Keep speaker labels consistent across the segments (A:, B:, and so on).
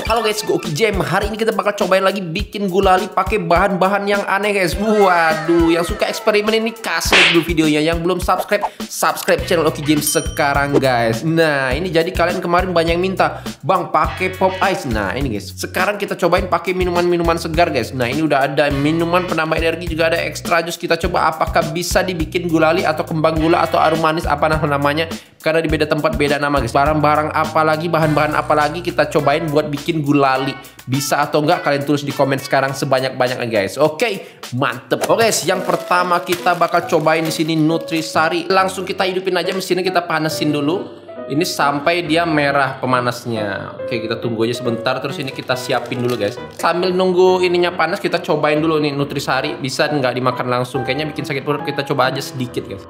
A: Halo guys, Oki Jam. Hari ini kita bakal cobain lagi bikin gulali pakai bahan-bahan yang aneh guys. Waduh, yang suka eksperimen ini kasih like dulu videonya. Yang belum subscribe channel Oki Jam sekarang guys. Nah, ini jadi kalian kemarin banyak yang minta, "Bang, pakai pop ice." Nah, ini guys. Sekarang kita cobain pakai minuman-minuman segar guys. Nah, ini udah ada minuman penambah energi, juga ada extra jus. Kita coba apakah bisa dibikin gulali atau kembang gula atau arum manis apa namanya. Karena di beda tempat beda nama guys. Barang-barang apa lagi, bahan-bahan apa lagi kita cobain buat bikin gulali. Bisa atau enggak kalian tulis di komen sekarang sebanyak-banyaknya guys. Oke, mantep. Oke guys, yang pertama kita bakal cobain di sini Nutrisari. Langsung kita hidupin aja mesinnya, kita panasin dulu. Ini sampai dia merah pemanasnya. Oke, kita tunggu aja sebentar. Terus ini kita siapin dulu guys. Sambil nunggu ininya panas, kita cobain dulu nih Nutrisari. Bisa nggak dimakan langsung? Kayaknya bikin sakit perut. Kita coba aja sedikit guys.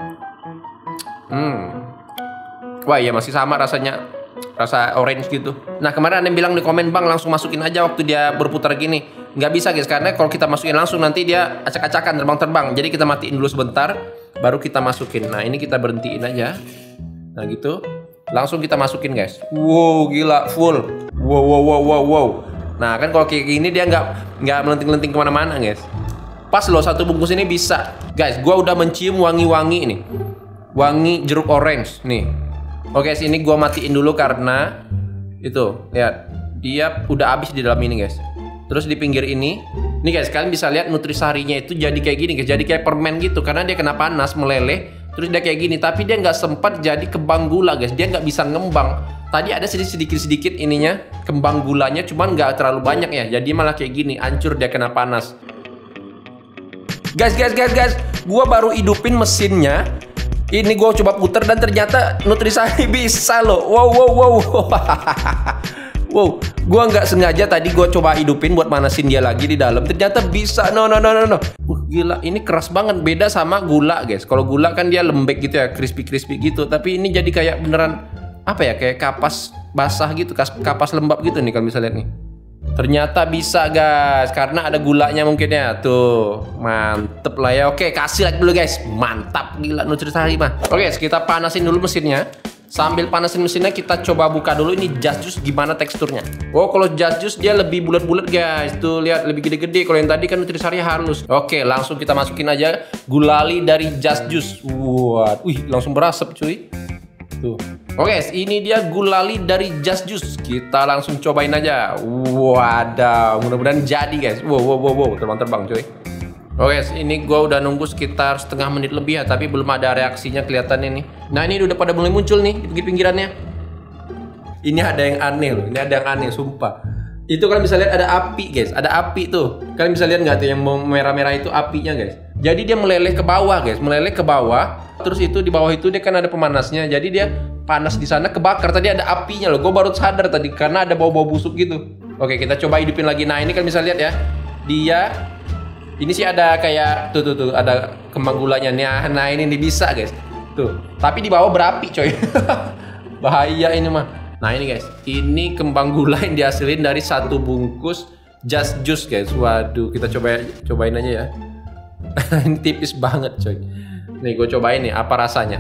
A: Wah iya, masih sama rasanya. Rasa orange gitu. Nah, kemarin ada yang bilang di komen, "Bang, langsung masukin aja waktu dia berputar gini." Nggak bisa guys, karena kalau kita masukin langsung nanti dia acak-acakan, terbang-terbang. Jadi kita matiin dulu sebentar, baru kita masukin. Nah, ini kita berhentiin aja. Nah gitu. Langsung kita masukin guys. Wow, gila, full. Wow. Nah, kan kalau kayak gini dia nggak melenting-lenting kemana-mana guys. Pas loh, satu bungkus ini bisa. Guys, gua udah mencium wangi-wangi ini. Wangi jeruk orange nih. Oke, sini gua matiin dulu karena itu, lihat, dia udah habis di dalam ini guys. Terus di pinggir ini, nih guys, kalian bisa lihat Nutrisarinya itu jadi kayak gini guys, jadi kayak permen gitu karena dia kena panas meleleh. Terus dia kayak gini, tapi dia nggak sempat jadi kembang gula guys, dia nggak bisa ngembang. Tadi ada sedikit ininya kembang gulanya, cuman nggak terlalu banyak ya, jadi malah kayak gini, hancur dia kena panas. Guys, gua baru hidupin mesinnya. Ini gue coba puter dan ternyata Nutrisari bisa loh. Wow. Wow, gue nggak sengaja tadi gue coba hidupin buat manasin dia lagi di dalam. Ternyata bisa. No. Gila, ini keras banget. Beda sama gula guys. Kalau gula kan dia lembek gitu ya, crispy gitu. Tapi ini jadi kayak beneran apa ya? Kayak kapas basah gitu, kapas lembab gitu nih kalau bisa lihat nih. Ternyata bisa guys, karena ada gulanya mungkin ya. Tuh, mantep lah ya. Oke, kasih like dulu guys. Mantap, gila Nutrisari mah. Oke guys, kita panasin dulu mesinnya. Sambil panasin mesinnya, kita coba buka dulu ini Just Juice gimana teksturnya. Oh, kalau Just Juice dia lebih bulat-bulat guys. Tuh, lihat, lebih gede-gede. Kalau yang tadi kan Nutrisari halus. Oke, langsung kita masukin aja gulali dari Just Juice. Wah, langsung berasap cuy. Tuh. Oke, ini dia gulali dari Just Juice. Kita langsung cobain aja. Waduh, mudah-mudahan jadi guys. Wow, terbang-terbang cuy. Oke, ini gua udah nunggu sekitar setengah menit lebih ya, tapi belum ada reaksinya kelihatannya nih. Nah, ini udah pada mulai muncul nih di pinggir-pinggirannya. Ini ada yang aneh loh, sumpah. Itu kalian bisa lihat ada api guys, ada api tuh. Kalian bisa lihat nggak tuh yang merah-merah itu apinya guys. Jadi dia meleleh ke bawah guys, Terus itu di bawah itu dia kan ada pemanasnya. Jadi dia panas di sana kebakar. Tadi ada apinya loh. Gue baru sadar tadi karena ada bau-bau busuk gitu. Oke, kita coba hidupin lagi. Nah, ini kalian bisa lihat ya. Dia ini sih ada kayak tuh ada kembang gulanya. Nah, ini bisa guys. Tuh. Tapi di bawah berapi coy. Bahaya ini mah. Nah, ini guys. Ini kembang gula yang dihasilin dari satu bungkus Just Juice guys. Waduh, kita cobain aja ya. Ini tipis banget coy. Nih gue cobain nih apa rasanya.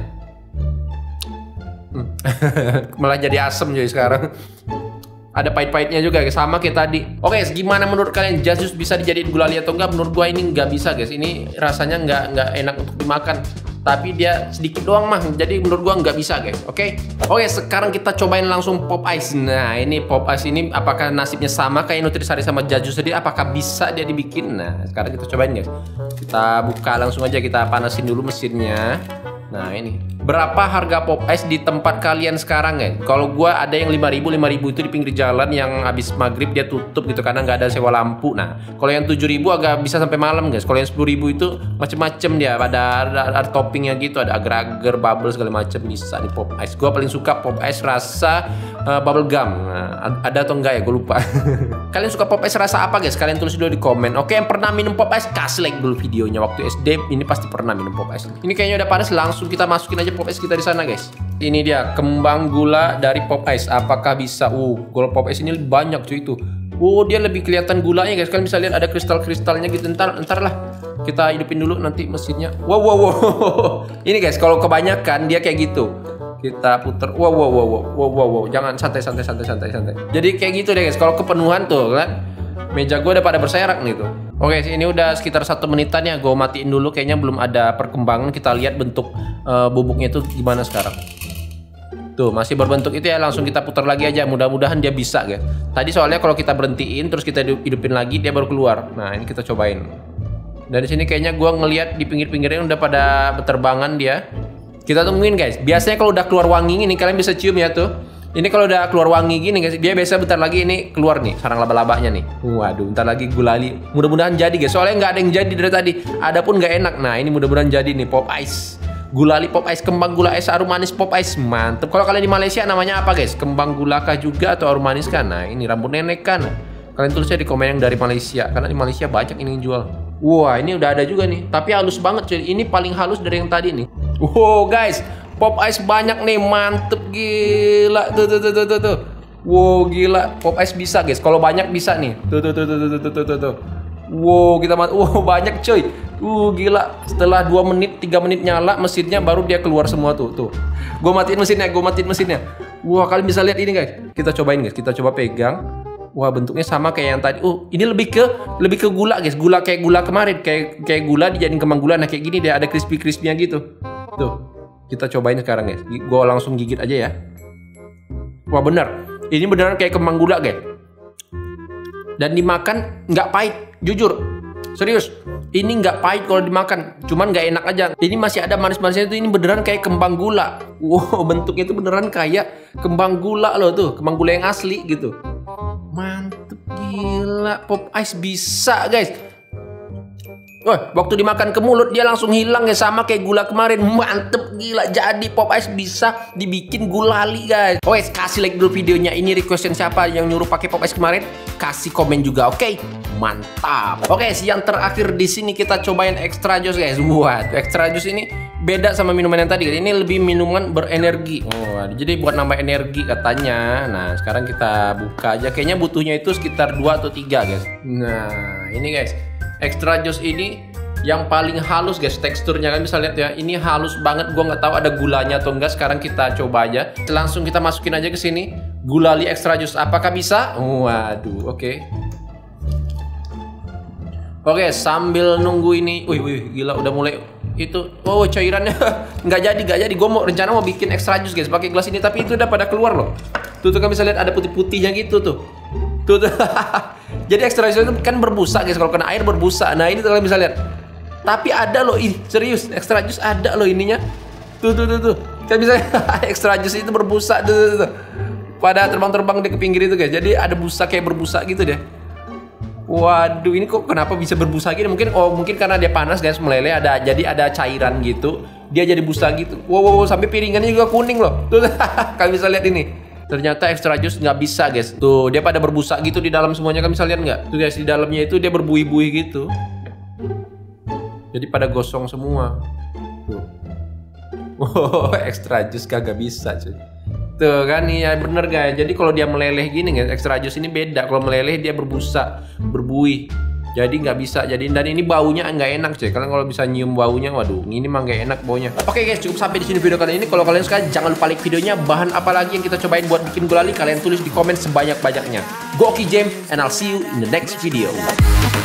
A: Malah jadi asem coy sekarang. Ada pahit-pahitnya juga guys, sama kayak tadi. Oke guys, gimana menurut kalian Just Juice bisa dijadiin gulali atau enggak? Menurut gue ini nggak bisa guys. Ini rasanya nggak enak untuk dimakan. Tapi dia sedikit doang mah, jadi menurut gua nggak bisa guys. Oke, sekarang kita cobain langsung pop ice. Nah, ini pop ice ini apakah nasibnya sama kayak Nutrisari sama Just Juice tadi? Apakah bisa dia dibikin? Nah, sekarang kita cobain guys. Kita buka langsung aja, kita panasin dulu mesinnya. Nah, ini berapa harga pop ice di tempat kalian sekarang guys? Kalau gua ada yang 5.000 itu di pinggir jalan yang habis maghrib dia tutup gitu karena nggak ada sewa lampu. Nah, kalau yang 7.000 agak bisa sampai malam guys. Kalau yang 10.000 itu macem-macem dia, ada toppingnya gitu, ada agar-agar, bubble segala macem bisa di pop ice. Gua paling suka pop ice rasa bubble gum. Nah, ada atau enggak ya? Gue lupa. Kalian suka pop ice rasa apa guys? Kalian tulis dulu di komen. Oke, yang pernah minum pop ice kasih like dulu videonya waktu SD. Ini pasti pernah minum pop ice. Ini kayaknya udah panas, langsung kita masukin aja pop ice kita di sana guys. Ini dia kembang gula dari pop ice. Apakah bisa? Gula pop ice ini banyak cuy itu. Dia lebih kelihatan gulanya guys. Kalian bisa lihat ada kristal-kristalnya gitu. Ntar lah. Kita hidupin dulu nanti mesinnya. Wow. Ini guys, kalau kebanyakan dia kayak gitu. Kita puter. Wow. Jangan santai. Jadi kayak gitu deh guys. Kalau kepenuhan tuh kan, meja gue udah pada berserak nih tuh. Oke, ini udah sekitar 1 menitan ya. Gue matiin dulu. Kayaknya belum ada perkembangan. Kita lihat bentuk bubuknya itu gimana sekarang. Tuh masih berbentuk itu ya. Langsung kita putar lagi aja. Mudah-mudahan dia bisa guys. Tadi soalnya kalau kita berhentiin terus kita hidupin lagi, dia baru keluar. Nah ini kita cobain. Dan di sini kayaknya gue ngelihat di pinggir-pinggirnya udah pada berterbangan dia. Kita tungguin guys. Biasanya kalau udah keluar wangi ini, kalian bisa cium ya tuh. Ini kalau udah keluar wangi gini guys, dia biasa bentar lagi ini keluar nih sarang laba-labanya nih. Waduh, bentar lagi gulali. Mudah-mudahan jadi guys. Soalnya nggak ada yang jadi dari tadi. Ada pun nggak enak. Nah ini mudah-mudahan jadi nih pop ice. Gulali pop ice, kembang gula es, arum manis pop ice. Mantep. Kalau kalian di Malaysia namanya apa guys? Kembang gula kah juga atau arum manis kan? Nah ini rambut nenek kan. Kalian tulisnya di komen yang dari Malaysia. Karena di Malaysia banyak ini yang jual. Wah ini udah ada juga nih. Tapi halus banget cuy. Ini paling halus dari yang tadi nih. Wow guys, pop ice banyak nih. Mantep gila. Tuh. Wow gila. Pop ice bisa guys. Kalau banyak bisa nih. Tuh. Wow kita wow banyak cuy. Gila. Setelah 2 menit 3 menit nyala mesinnya, baru dia keluar semua tuh. Gue matiin mesinnya. Wah kalian bisa lihat ini guys. Kita cobain guys. Kita coba pegang. Wah bentuknya sama kayak yang tadi. Ini lebih ke gula guys. Gula kayak gula kemarin. Kayak gula dijadiin kembang gula. Nah kayak gini deh. Ada crispy-crispy-nya gitu. Tuh. Kita cobain sekarang guys. Gue langsung gigit aja ya. Wah bener. Ini beneran kayak kembang gula guys. Dan dimakan nggak pahit. Jujur. Serius. Ini nggak pahit kalau dimakan. Cuman nggak enak aja. Ini masih ada manis-manisnya itu. Ini beneran kayak kembang gula. Wow bentuknya itu beneran kayak kembang gula loh tuh. Kembang gula yang asli gitu. Mantep gila. Pop ice bisa guys. Wah, waktu dimakan ke mulut dia langsung hilang ya, sama kayak gula kemarin. Mantep gila. Jadi pop ice bisa dibikin gulali guys. Oke, kasih like dulu videonya. Ini requestin siapa yang nyuruh pakai pop ice kemarin? Kasih komen juga, oke? Mantap. Oke, yang terakhir di sini kita cobain extra juice guys. Wah, extra juice ini beda sama minuman yang tadi. Ini lebih minuman berenergi. Oh, jadi buat nambah energi katanya. Nah, sekarang kita buka aja. Kayaknya butuhnya itu sekitar 2 atau 3 guys. Nah, ini guys. Extra juice ini yang paling halus guys, teksturnya kan bisa lihat ya. Ini halus banget, gua nggak tahu ada gulanya atau enggak. Sekarang kita coba aja. Langsung kita masukin aja ke sini. Gulali extra juice, apakah bisa? Waduh, oke. Oke, sambil nunggu ini. Wih, gila udah mulai itu. Oh, cairannya nggak jadi. Gue rencana mau bikin extra juice guys, pakai gelas ini, tapi itu udah pada keluar loh. Tuh kan bisa lihat ada putih-putihnya gitu tuh. Tuh. Jadi extra juice itu kan berbusa guys, kalau kena air berbusa. Nah ini kalian bisa lihat. Tapi ada loh, serius extra juice ada loh ininya. Tuh. Kan bisa extra juice itu berbusa tuh. Pada terbang di ke pinggir itu guys. Jadi ada busa kayak berbusa gitu deh. Waduh, ini kok kenapa bisa berbusa gini? Mungkin karena dia panas guys, meleleh jadi ada cairan gitu. Dia jadi busa gitu. Wow, sampai piringannya juga kuning loh. Tuh, kalian bisa lihat ini. Ternyata extra juice nggak bisa guys. Tuh dia pada berbusa gitu di dalam semuanya, kan bisa lihat nggak? Tuh guys, di dalamnya itu dia berbuih-buih gitu. Jadi pada gosong semua. Tuh. Oh, extra juice kagak bisa cuy. Tuh kan ya bener guys. Jadi kalau dia meleleh gini guys, extra juice ini beda. Kalau meleleh dia berbusa, berbuih. Jadi nggak bisa. Dan ini baunya nggak enak cuy. Kalian kalau bisa nyium baunya, waduh, ini mah nggak enak baunya. Oke guys, cukup sampai di sini video kali ini. Kalau kalian suka, jangan lupa like videonya. Bahan apa lagi yang kita cobain buat bikin gulali, kalian tulis di komen sebanyak-banyaknya. Go Oki James, and I'll see you in the next video.